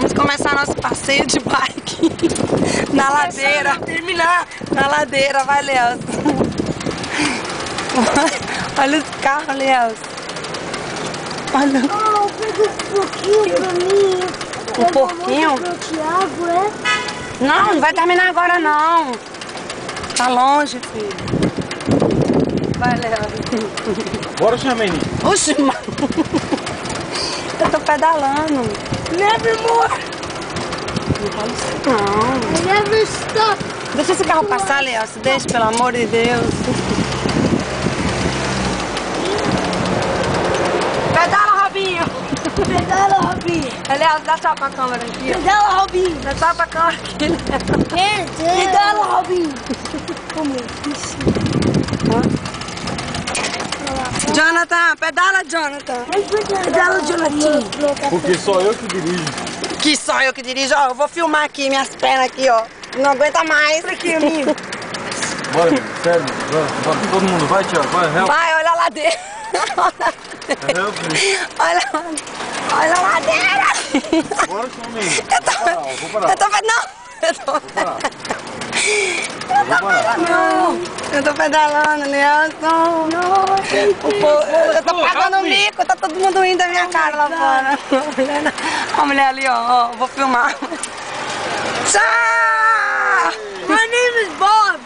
Vamos começar nosso passeio de bike na ladeira. Terminar. Na ladeira, vai, Léo. Olha os carros, Léo. Olha. Oh, pega um pouquinho pra mim. Um pouquinho? Pro Thiago, é? Não, não vai terminar agora, não. Tá longe, filho. Vai, Léo. Bora, Chamene. Oxi, mano. Eu tô pedalando. Never more. Não fala isso, não. I never stop. Deixa esse carro passar, Léo. Se deixa, pelo amor de Deus. Pedala, Robinho. Pedala, Robinho. Léo, dá tchau pra câmera aqui. Pedala, Robinho. Dá tchau pra câmera aqui, Léo. Pedala, Robinho. Jonathan, pedala, Jonathan. Pedala, Jonathan. Porque só eu que dirijo. Que só eu que dirijo. Ó, eu vou filmar aqui minhas pernas aqui, ó. Não aguenta mais. Aqui, amigo. Bora, amigo. Sério, bora. Todo mundo vai, Thiago. Vai, help. Vai, olha a ladeira. Help, me. Olha a ladeira. Bora, Chamene. Vou parar. Eu tô Eu tô pedalando, Nelson. Eu tô pagando mico, tá todo mundo indo da minha cara lá fora. A mulher ali, ó, vou filmar. Tchau! My name is Bob.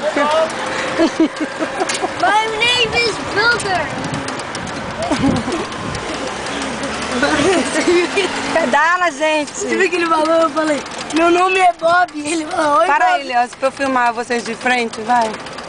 My name is Builder. Pedala, gente. Você viu que ele falou? Eu falei, meu nome é Bob. Ele falou, oi, Para Bob. aí, Léo, pra eu filmar vocês de frente, vai.